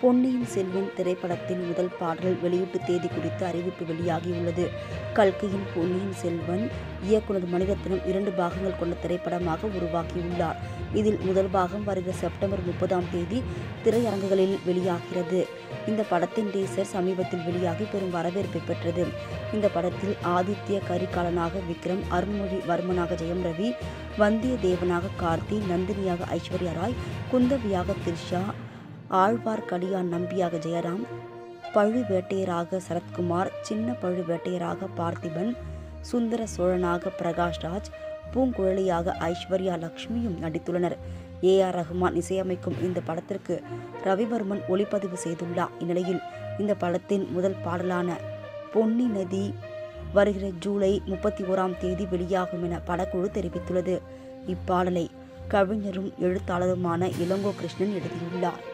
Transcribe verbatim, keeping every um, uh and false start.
பொன்னியின் செல்வன் திரைப்படத்தின் முதல் பாடல் வெளியீட்டு தேதி குறித்த அறிவிப்பு வெளியாகியுள்ளது. கல்கியின் பொன்னியின் செல்வன் இயக்குனர் மணிரத்னம் இரண்டு பாகங்கள் கொண்ட திரைப்படமாக உருவாக்கியுள்ளார். இதில் முதல் பாகம் வருகிற செப்டம்பர் முப்பதாம் தேதி திரையரங்குகளில் வெளியாகிறது. இந்த படத்தின் டீசர் சமீபத்தில் வெளியாகி பெரும் வரவேற்பை பெற்றது. இந்த படத்தில் ஆதித்ய கரிகாலனாக விக்ரம், அருண்மொழி வர்மனாக ஜெயம் ரவி, வந்தியத்தேவனாக கார்த்தி, நந்தினியாக ஐஸ்வர்யா ராய், குந்தவியாக த்ரிஷா, ஆழ்வார்க்கடியான் நம்பியாக ஜெயராம், பழுவேட்டையராக சரத்குமார், சின்ன பழுவேட்டையராக பார்த்திபன், சுந்தர சோழனாக பிரகாஷ்ராஜ், பூங்குழலியாக ஐஸ்வர்யா லட்சுமியும் நடித்துள்ளனர். ஏ ஆர் ரஹ்மான் இசையமைக்கும் இந்த படத்திற்கு ரவிவர்மன் ஒளிப்பதிவு செய்துள்ளார். இந்நிலையில் இந்த படத்தின் முதல் பாடலான பொன்னி நதி வருகிற ஜூலை முப்பத்தி ஓராம் தேதி வெளியாகும் என படக்குழு தெரிவித்துள்ளது. இப்பாடலை கவிஞரும் எழுத்தாளருமான இளங்கோ கிருஷ்ணன் எழுதியுள்ளார்.